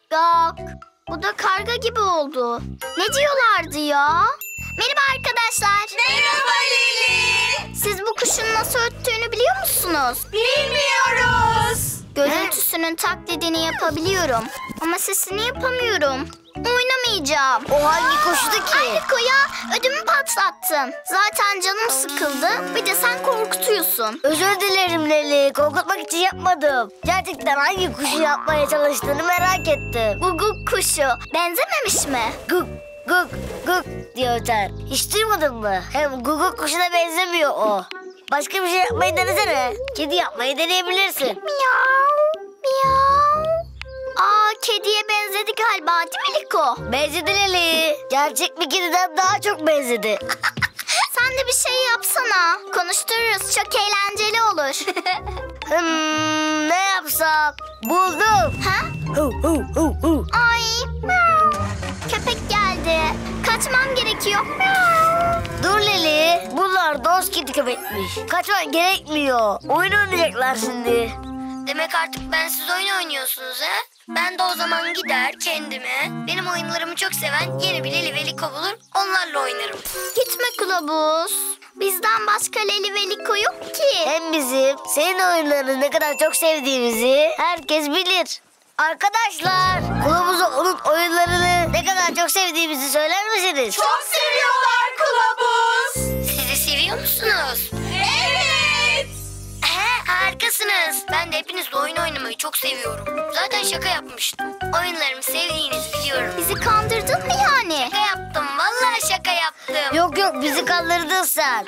Gak. Bu da karga gibi oldu. Ne diyorlardı ya? Merhaba arkadaşlar. Merhaba Lili. Siz bu kuşun nasıl öttüğünü biliyor musunuz? Bilmiyoruz. Görüntüsünün taklidini yapabiliyorum. Ama sesini yapamıyorum. Oynamayacağım. O hangi kuştu ki? Ay Liko ya, ödümü patlattın. Zaten canım sıkıldı. Bir de sen korkutuyorsun. Özür dilerim Leli. Korkutmak için yapmadım. Gerçekten hangi kuşu yapmaya çalıştığını merak ettim. Guguk kuşu. Benzememiş mi? Guk guk guk diye öter. Hiç duymadın mı? Hem guguk kuşuna benzemiyor o. Başka bir şey yapmayı denesene. Kedi yapmayı deneyebilirsin. Miyav, miyav. Aa, kediye benzedi galiba değil mi Liko? Benzedi Leli. Gerçek bir kediden daha çok benzedi. Sen de bir şey yapsana. Konuştururuz, çok eğlenceli olur. Ne yapsam? Buldum. Ha? Hu hu hu hu. Ay, miyav. Köpek geldi. Kaçmam gerekiyor. Miyav. Dur Leli. Bunlar dost kedi köpekmiş. Kaçman gerekmiyor. Oyun oynayacaklar şimdi. Demek artık bensiz oyun oynuyorsunuz ha? Ben de o zaman gider kendime, benim oyunlarımı çok seven yeni bir Leli ve Liko bulur, onlarla oynarım. Gitme kılavuz. Bizden başka Leli ve Liko yok ki. Hem bizim senin oyunlarını ne kadar çok sevdiğimizi herkes bilir. Arkadaşlar, kılavuza onun oyunlarını ne kadar çok sevdiğimizi söyler misiniz? Çok seviyorlar kılavuz. Siz de seviyor musunuz? Evet. Harikasınız. Ben de hepinizle oyun oynamayı çok seviyorum. Zaten şaka yapmıştım. Oyunlarımı sevdiğinizi biliyorum. Bizi kandırdın mı yani? Şaka yaptım, vallahi şaka yaptım. Yok bizi kandırdın sen.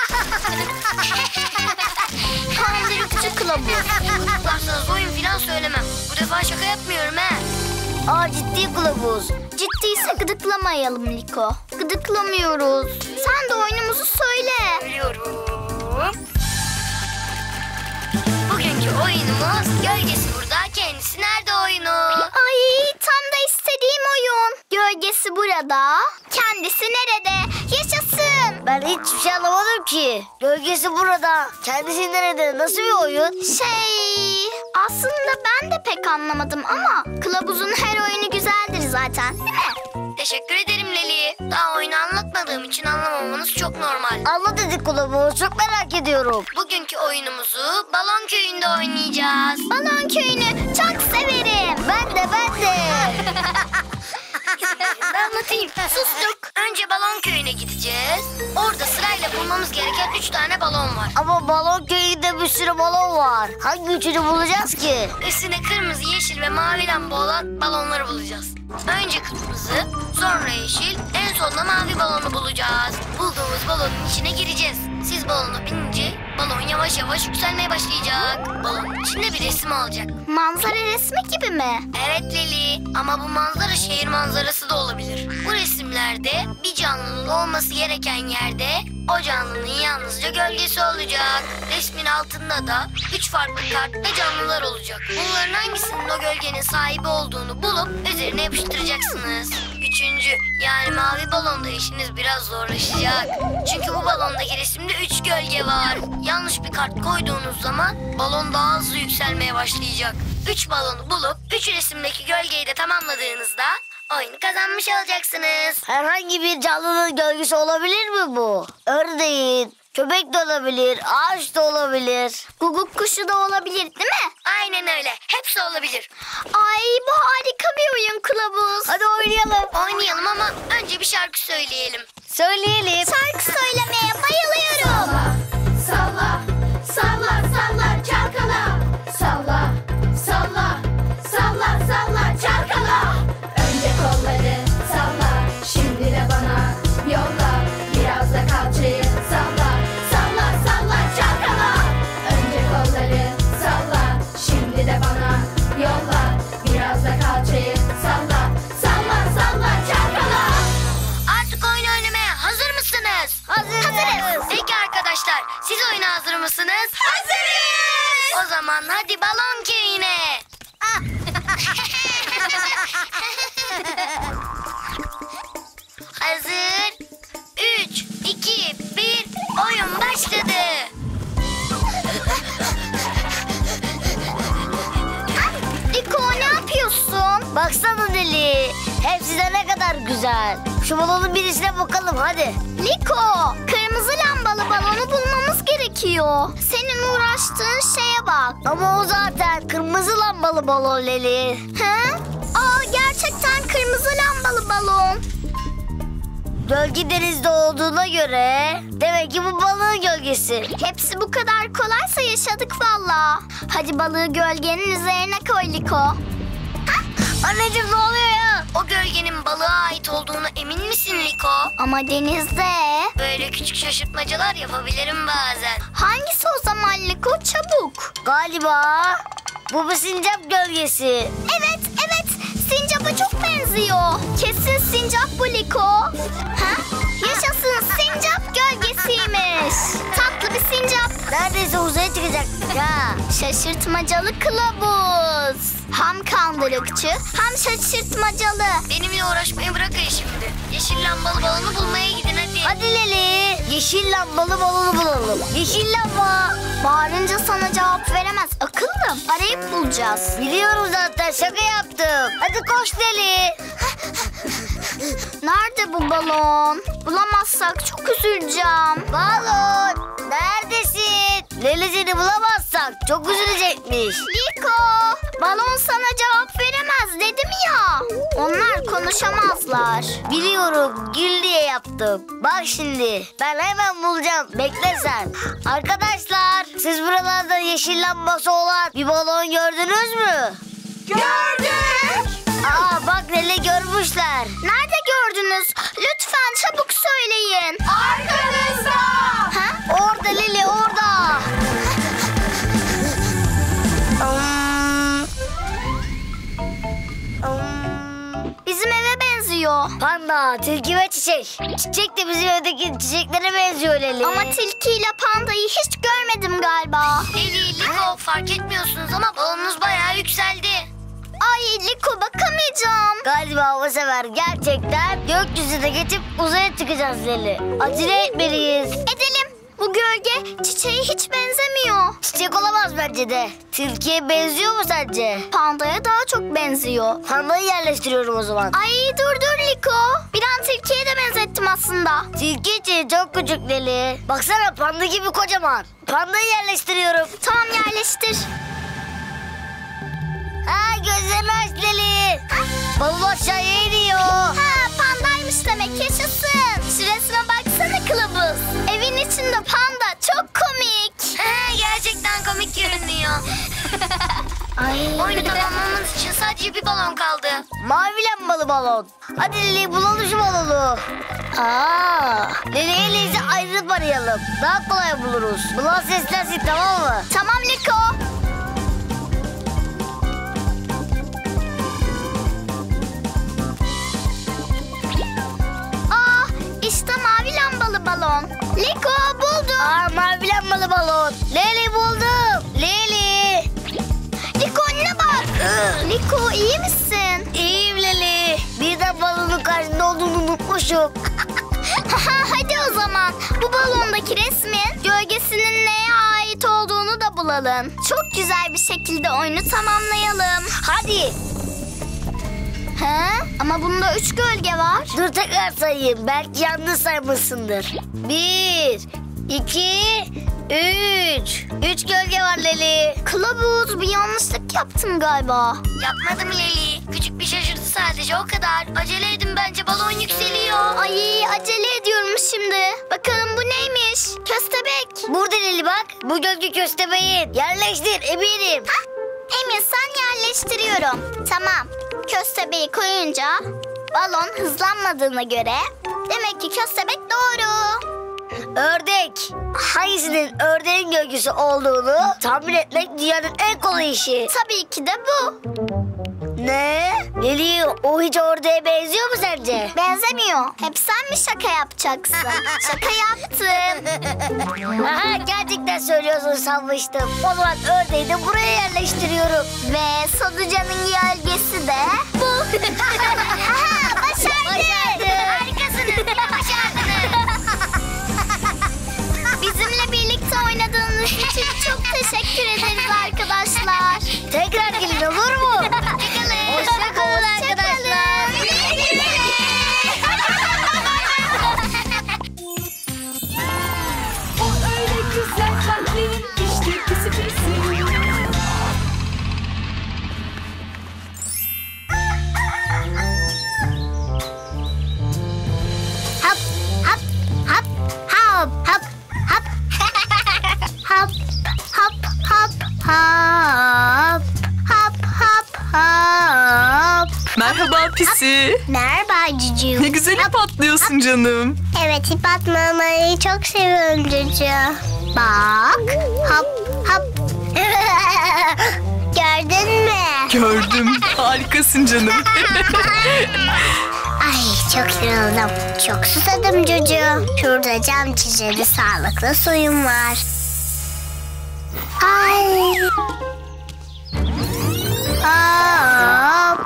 Kandırıkçı kılavuz. Tutuklarsanız oyun falan söylemem. Bu defa şaka yapmıyorum he. Ciddi kılavuz. Ciddiyse gıdıklamayalım Liko. Gıdıklamıyoruz. Sen de oyunumuzu söyle. Biliyorum. Bugünkü oyunumuz Gölgesi Burada, Kendisi Nerede oyunu. Ay, tam da istediğim oyun. Gölgesi burada, kendisi nerede? Yaşasın. Ben hiçbir şey anlamadım ki. Gölgesi burada. Kendisi nerede? Nasıl bir oyun? Aslında ben de pek anlamadım ama kılavuzun her oyunu güzeldir zaten, değil mi? Teşekkür ederim Leli. Daha oyunu anlatmadığım için anlamamanız çok normal. Anlat hadi kılavuz. Çok merak ediyorum. Bugünkü oyunumuzu Balon Köyü'nde oynayacağız. Balon köyünü çok severim. Ben de. Ben anlatayım. Sustuk. Önce Balon Köyü'ne gideceğiz. Orada sırayla bulmamız gereken 3 tane balon var. Ama balon köyünde bir sürü balon var. Hangi üçünü bulacağız ki? Üstüne kırmızı, yeşil ve mavi lamba olan balonları bulacağız. Önce kırmızı, sonra yeşil, en sonunda mavi balonu bulacağız. Bulduğumuz balonun içine gireceğiz. Siz balona binince balon yavaş yavaş yükselmeye başlayacak. Balonun içinde bir resim olacak. Manzara resmi gibi mi? Evet Leli, ama bu manzara şehir manzarası da olabilir. Bu resimlerde bir canlının olması gereken yerde o canlının yalnızca gölgesi olacak. Resmin altında da 3 farklı kartta canlılar olacak. Bunların hangisinin o gölgenin sahibi olduğunu bulup üzerine yapıştıracaksınız. Üçüncü, yani mavi balonda işiniz biraz zorlaşacak. Çünkü bu balondaki resimde 3 gölge var. Yanlış bir kart koyduğunuz zaman balon daha hızlı yükselmeye başlayacak. 3 balonu bulup 3 resimdeki gölgeyi de tamamladığınızda oyunu kazanmış olacaksınız. Herhangi bir canlının gölgesi olabilir mi bu? Ördeğin, köpek de olabilir, ağaç da olabilir. Guguk kuşu da olabilir, değil mi? Aynen öyle. Hepsi olabilir. Ay, bu harika bir oyun kılavuz. Hadi oynayalım. Oynayalım ama önce bir şarkı söyleyelim. Söyleyelim. Şarkı söylemeye bayılıyorum. Salla, salla, salla çalkala. Salla, salla, salla, salla çalkala. Önce kolları salla, şimdi de bana yolla. Biraz da kalçayı salla, salla, salla çalkala. Önce kolları salla, şimdi de bana yolla. Biraz da kalçayı salla, salla, salla çalkala. Artık oyun oynamaya hazır mısınız? Hazırız. Peki arkadaşlar, siz oyuna hazır mısınız? Hazırız. O zaman hadi balon köyüne. Hazır. 3, 2, 1, oyun başladı. Liko, ne yapıyorsun? Baksana Leli. Hepsi de ne kadar güzel. Şu balonun birisine bakalım hadi. Liko, kırmızı lambalı balonu bulmamız gerekiyor. Senin uğraştığın şeye bak. Ama o zaten kırmızı lambalı balon Leli. He? Aa, gerçekten kırmızı lambalı balon. Gölge denizde olduğuna göre demek ki bu balığın gölgesi. Hepsi bu kadar kolaysa yaşadık valla. Hadi balığı gölgenin üzerine koy Liko. Anneciğim ne oluyor ya? O gölgenin balığa ait olduğuna emin misin Liko? Ama denizde. Böyle küçük şaşırtmacalar yapabilirim bazen. Hangisi o zaman Liko? Çabuk. Galiba bu bir sincap gölgesi. Evet, evet. Sincap'a çok benziyor. Kesin sincap bu Liko. Ha? Yaşasın, sincap gölgesiymiş. Tatlı bir sincap. Neredeyse uzaya çıkacak ya. Şaşırtmacalı kılavuz. Hem kandırıkçı hem şaşırtmacalı. Benimle uğraşmayı bırakın şimdi. Yeşil lambalı balonu bulmaya gidin hadi. Hadi Leli. Yeşil lambalı balonu bulalım. Yeşil lamba. Bağırınca sana cevap veremez akıllım. Arayıp bulacağız. Biliyorum zaten şaka yaptım. Hadi koş Leli. Nerede bu balon? Bulamazsak çok üzüleceğim. Balon neredesin? Leli seni bulamazsak çok üzülecekmiş. Liko, balon sana cevap veremez dedim ya. Onlar konuşamazlar. Biliyorum gül diye yaptım. Bak şimdi ben hemen bulacağım. Bekle sen. Arkadaşlar siz buralarda yeşil lambası olan bir balon gördünüz mü? Gördük. Aa bak Leli görmüşler. Nerede gördünüz? Lütfen çabuk söyleyin. Arkanızda. Ha? Orada Leli orada. Bizim eve benziyor. Panda, tilki ve çiçek. Çiçek de bizim evdeki çiçeklere benziyor Leli. Ama tilkiyle pandayı hiç görmedim galiba. Leli, Liko fark etmiyorsunuz ama balonunuz bayağı yükseldi. Ay Liko, bakamayacağım. Galiba bu sefer gerçekten gökyüzüne geçip uzaya çıkacağız Leli. Acele etmeliyiz. Edelim. Bu gölge çiçeğe hiç benzemiyor. Çiçek olamaz bence de. Tilkiye benziyor mu sence? Pandaya daha çok benziyor. Pandayı yerleştiriyorum o zaman. Ay dur Liko. Bir an tilkiye de benzettim aslında. Tilki için çok küçük Leli. Baksana panda gibi kocaman. Pandayı yerleştiriyorum. Tamam, yerleştir. Ha gözlerini aç Leli. Balon aşağıya iniyor. Ha, pandaymış demek, yaşasın. Şu resme baksana kılavuz. Evin içinde panda, çok komik. Gerçekten komik görünüyor. Ay. Oyunu tamamlamamız için sadece bir balon kaldı. Mavi lambalı balon. Hadi Leli bulalım şu balonu. Leli elinizi ayrılıp arayalım. Daha kolay buluruz. Bulan seslensin tamam mı? Tamam Liko. İşte mavi lambalı balon. Liko, buldum. Mavi lambalı balon. Leli buldum. Leli. Liko, önüne bak. Liko, iyi misin? İyiyim Leli. Birden balonun karşında olduğunu unutmuşum. Hadi o zaman bu balondaki resmin gölgesinin neye ait olduğunu da bulalım. Çok güzel bir şekilde oyunu tamamlayalım. Hadi. He? Ama bunda 3 gölge var. Dur tekrar sayayım. Belki yanlış saymışsındır. 1, 2, 3. 3 gölge var Leli. Kılavuz, bir yanlışlık yaptım galiba. Yapmadım Leli. Küçük bir şaşırtı sadece, o kadar. Acele edin, bence balon yükseliyor. Ay, acele ediyorum şimdi. Bakalım bu neymiş? Köstebek. Burada Leli bak. Bu gölge köstebeğin. Yerleştir eminim. Emir, sen yerleştiriyorum. Tamam. Köstebeği koyunca balon hızlanmadığına göre demek ki köstebek doğru. Ördek. Hangisinin ördeğin gölgesi olduğunu tahmin etmek dünyanın en kolay işi. Tabii ki de bu. Ne? Leli o hiç ördeğe benziyor mu sence? Benzemiyor. Hep sen mi şaka yapacaksın? Şaka yaptım. Aha, gerçekten söylüyorsun sanmıştım. O zaman ördeği de buraya yerleştiriyorum. Ve solucanın gölgesi de bu. Aha, başardık. Harikasınız, yine başardınız. Bizimle birlikte oynadığınız için çok teşekkür ederiz arkadaşlar. Tekrar gelin olur mu? Hoşçakalın. Hoşçakalın. hop hop hop hop hop hop hop hop hop hop. Merhaba Pisi. Merhaba Cücü. Ne güzel ip atlıyorsun canım. Evet, ip atlamayı çok seviyorum Cücü. Bak, hop hop. Gördün mü? Gördüm. Harikasın canım. Ay çok yoruldum. Çok susadım Cücü. Şurada cam şişeli sağlıklı suyum var. Ay. Hop.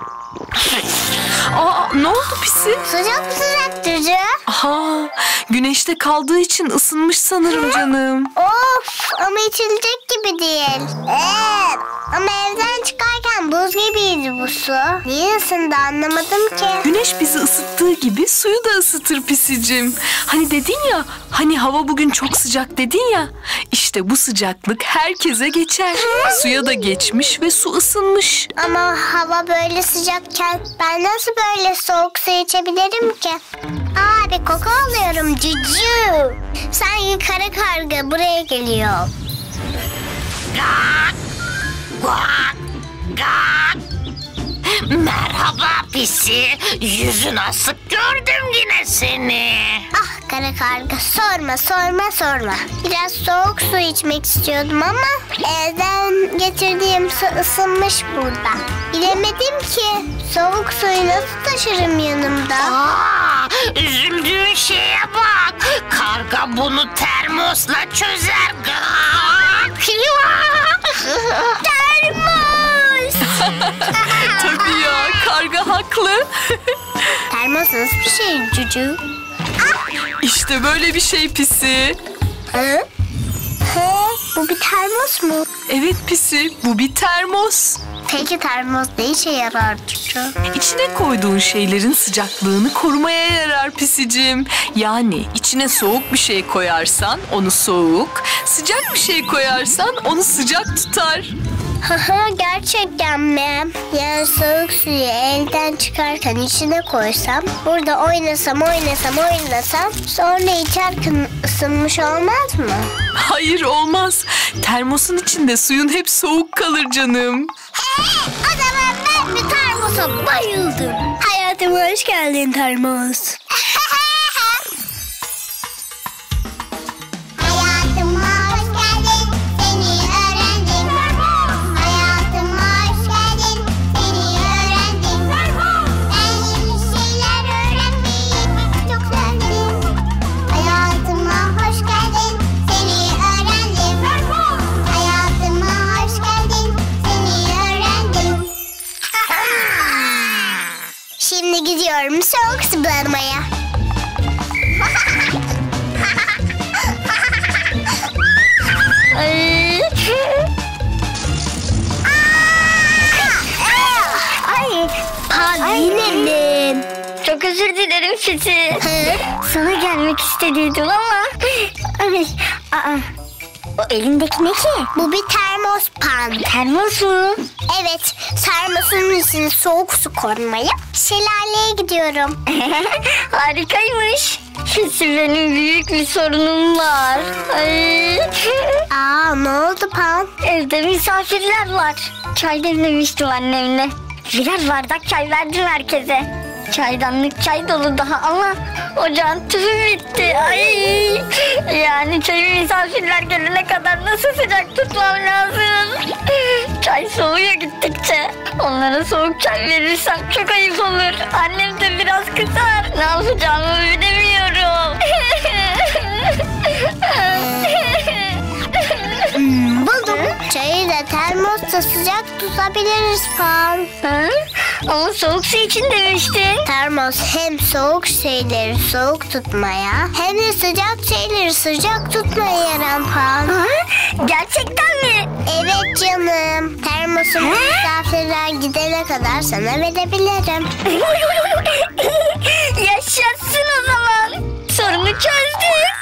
Aa, ne oldu Pisi? Sıcak mı sıcak Cücü? Aha, güneşte kaldığı için ısınmış sanırım canım. Of, ama içilecek gibi değil. Evet, ama evden çıkarken buz gibiydi bu su. Niye ısındı anlamadım ki. Güneş bizi ısıttığı gibi suyu da ısıtır Pisicim. Hani dedin ya, hani hava bugün çok sıcak dedin ya. İşte bu sıcaklık herkese geçer. Suya da geçmiş ve su ısınmış. Ama hava böyle sıcakken ben nasıl böyle soğuk su içebilirim ki? Aa, bir koku alıyorum Cücü. Sanki kara karga buraya geliyor. Merhaba Pisi. Yüzün asık gördüm yine seni. Ah kara karga, sorma. Biraz soğuk su içmek istiyordum ama evden getirdiğim su ısınmış burada. Bilemedim ki soğuk suyu nasıl taşırım yanımda. Üzüldüğün şeye bak. Karga bunu termosla çözer. Termos! Tabii ya, karga haklı. Termos nasıl bir şey Cücü? İşte böyle bir şey Pisi. Hı? Bu bir termos mu? Evet Pisi, bu bir termos. Peki termos ne işe yarar Cücü? İçine koyduğun şeylerin sıcaklığını korumaya yarar Pisicim. Yani içine soğuk bir şey koyarsan onu soğuk, sıcak bir şey koyarsan onu sıcak tutar. Haha, gerçekten mi? Yani soğuk suyu elden çıkarken içine koysam, burada oynasam sonra içerken ısınmış olmaz mı? Hayır, olmaz. Termosun içinde suyun hep soğuk kalır canım. O zaman ben bir termosa bayıldım. Hayatıma hoş geldin termos. Hayatıma hoş geldin, seni öğrendim. Hayatıma hoş geldin, seni öğrendim. Ben yeni şeyler öğrenmeyi çok sevdim. Hayatıma hoş geldin, seni öğrendim. Hayatıma hoş geldin, seni öğrendim. Şimdi gidiyorum soğuk su bulamaya. Ay, yine mi? Çok özür dilerim Pisi. Sana gelmek istediydim ama... O elindeki ne ki? Bu bir termos Pan. Termos mu? Evet, termosun içine soğuk su koymaya şelaleye gidiyorum. Harikaymış. Pisi, benim büyük bir sorunum var. Ay. Aa, ne oldu Pan? Evde misafirler var. Çay demlemiştim annemle. Birer bardak çay verdim herkese. Çaydanlık çay dolu daha ama ocağın tüpü bitti. Ay. Yani çayı misafirler gelene kadar nasıl sıcak tutmam lazım? Çay soğuyor gittikçe. Onlara soğuk çay verirsem çok ayıp olur. Annem de biraz kızar. Ne yapacağımı bilemiyorum. Buldum. Çayı da termosta sıcak tutabiliriz Pan. Hı? Ama soğuk su için demiştin. Termos hem soğuk şeyleri soğuk tutmaya hem de sıcak şeyleri sıcak tutmaya yarar Pan. Hı? Gerçekten mi? Evet canım. Termosumu misafirler gidene kadar sana verebilirim. Yaşasın o zaman. Sorunu çözdük.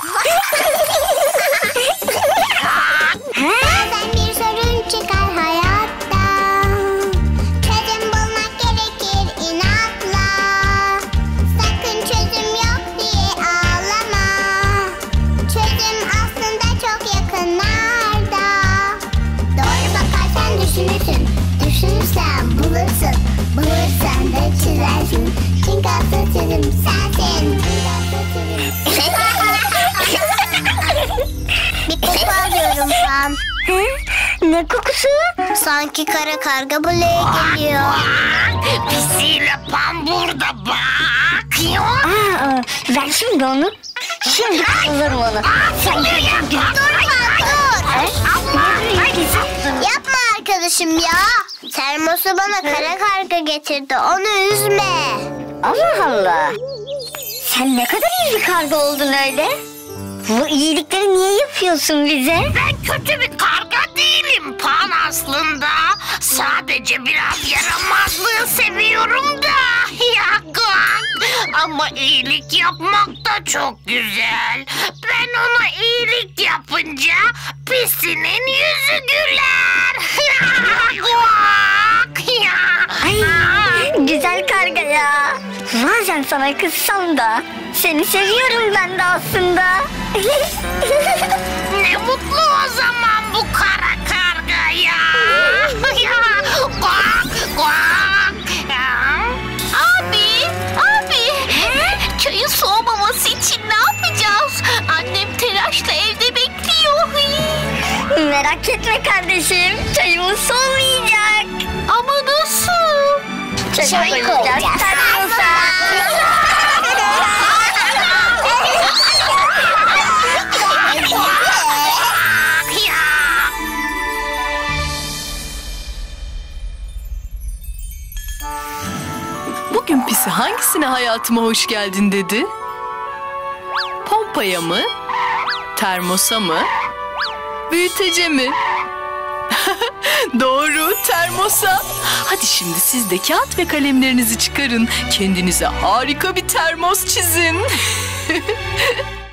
Bazen bir sorun çıkar hayatta. Çözüm bulmak gerekir inatla. Sakın çözüm yok diye ağlama. Sen bulursun, bulursan da çizersin. Çünkü Atatürk'üm sensin. Bir koku alıyorum Pan. Ne kokusu? Sanki kara karga buraya geliyor. Pisiyle Pan burada bak. Aa, ver şimdi onu. Şimdi kazanırım onu. Sen gel. Dur Pan, dur. Yapma arkadaşım ya. Termosu bana kara karga getirdi. Onu üzme. Allah Allah. Sen ne kadar iyi bir karga oldun öyle. Bu iyilikleri niye yapıyorsun bize? Ben kötü bir karga değilim Pan aslında. Sadece biraz yaramazlığı seviyorum da. Ama iyilik yapmak da çok güzel. Ben ona iyilik yapınca Pisi'nin yüzü güler. Ay, güzel karga ya. Bazen sana kızsam da seni seviyorum ben de aslında. Ne mutlu o zaman bu kara kargaya. Abi, çayın soğumaması için ne yapacağız? Annem telaşla evde bekliyor. Merak etme kardeşim. Çayımız soğumayacak. Ama nasıl? Çay koyacağız. Bugün Pisi hangisine hayatıma hoş geldin dedi? Pompaya mı? Termosa mı? Büyütece mi? Doğru, termosa. Hadi şimdi siz de kağıt ve kalemlerinizi çıkarın. Kendinize harika bir termos çizin.